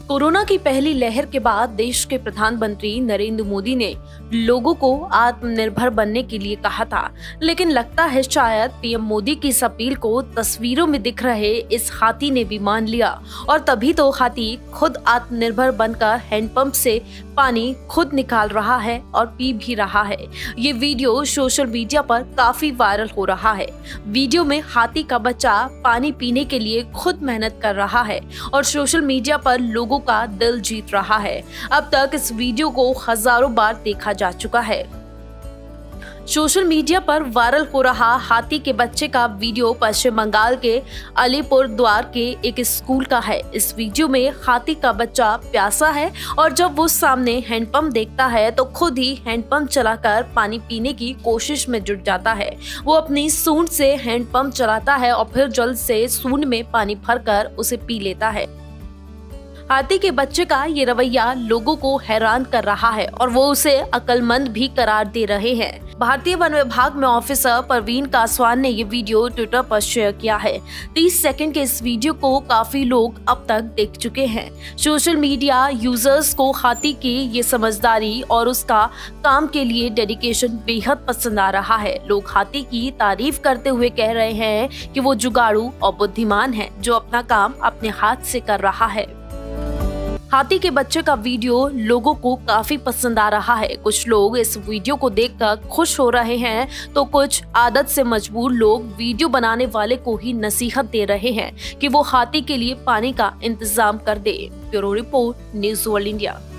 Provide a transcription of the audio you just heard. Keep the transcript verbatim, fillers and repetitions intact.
Corona की पहली लहर के बाद देश के प्रधानमंत्री नरेंद्र मोदी ने लोगों को आत्मनिर्भर बनने के लिए कहा था, लेकिन लगता है शायद पीएम मोदी की इस अपील को तस्वीरों में दिख रहे इस हाथी ने भी मान लिया और तभी तो हाथी खुद आत्मनिर्भर बनकर हैंडपंप से पानी खुद निकाल रहा है और पी भी रहा है। ये वीडियो सोशल मीडिया पर काफी वायरल हो रहा है। वीडियो में हाथी का बच्चा पानी पीने के लिए खुद मेहनत कर रहा है और सोशल मीडिया पर लोगों का दिल जीत रहा है। अब तक इस वीडियो को हजारों बार देखा जा चुका है। सोशल मीडिया पर वायरल हो रहा हाथी के बच्चे का वीडियो पश्चिम बंगाल के अलीपुर द्वार के एक स्कूल का है। इस वीडियो में हाथी का बच्चा प्यासा है और जब वो सामने हैंडपंप देखता है तो खुद ही हैंडपंप चलाकर पानी पीने की कोशिश में जुट जाता है। वो अपनी सूंड से हैंडपंप चलाता है और फिर जल्द से सूंड में पानी भरकर उसे पी लेता है। हाथी के बच्चे का ये रवैया लोगों को हैरान कर रहा है और वो उसे अक्लमंद भी करार दे रहे हैं। भारतीय वन विभाग में ऑफिसर परवीन कासवान ने ये वीडियो ट्विटर पर शेयर किया है। तीस सेकंड के इस वीडियो को काफी लोग अब तक देख चुके हैं। सोशल मीडिया यूजर्स को हाथी की ये समझदारी और उसका काम के लिए डेडिकेशन बेहद पसंद आ रहा है। लोग हाथी की तारीफ करते हुए कह रहे हैं कि वो जुगाड़ू और बुद्धिमान है जो अपना काम अपने हाथ से कर रहा है। हाथी के बच्चे का वीडियो लोगों को काफी पसंद आ रहा है। कुछ लोग इस वीडियो को देखकर खुश हो रहे हैं तो कुछ आदत से मजबूर लोग वीडियो बनाने वाले को ही नसीहत दे रहे हैं कि वो हाथी के लिए पानी का इंतजाम कर दे। Bureau report, news world India.